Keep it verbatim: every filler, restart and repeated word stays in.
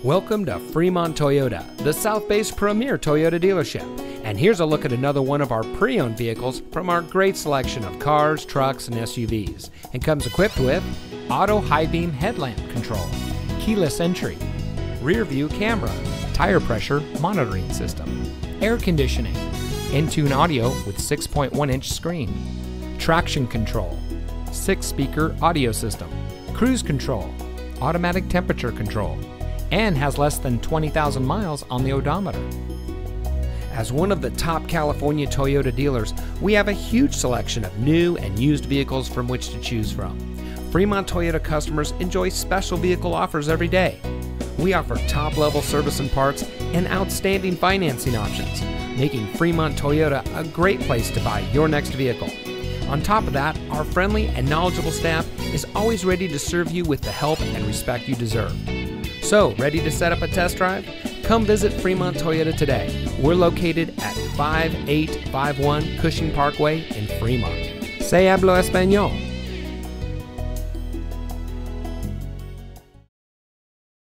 Welcome to Fremont Toyota, the South-based premier Toyota dealership. And here's a look at another one of our pre-owned vehicles from our great selection of cars, trucks, and S U Vs. And comes equipped with auto high beam headlamp control, keyless entry, rear view camera, tire pressure monitoring system, air conditioning, in-tune audio with six point one inch screen, traction control, six speaker audio system, cruise control, automatic temperature control, and has less than twenty thousand miles on the odometer. As one of the top California Toyota dealers, we have a huge selection of new and used vehicles from which to choose from. Fremont Toyota customers enjoy special vehicle offers every day. We offer top-level service and parts and outstanding financing options, making Fremont Toyota a great place to buy your next vehicle. On top of that, our friendly and knowledgeable staff is always ready to serve you with the help and respect you deserve. So, ready to set up a test drive? Come visit Fremont Toyota today. We're located at five eight five one Cushing Parkway in Fremont. Se hablo español.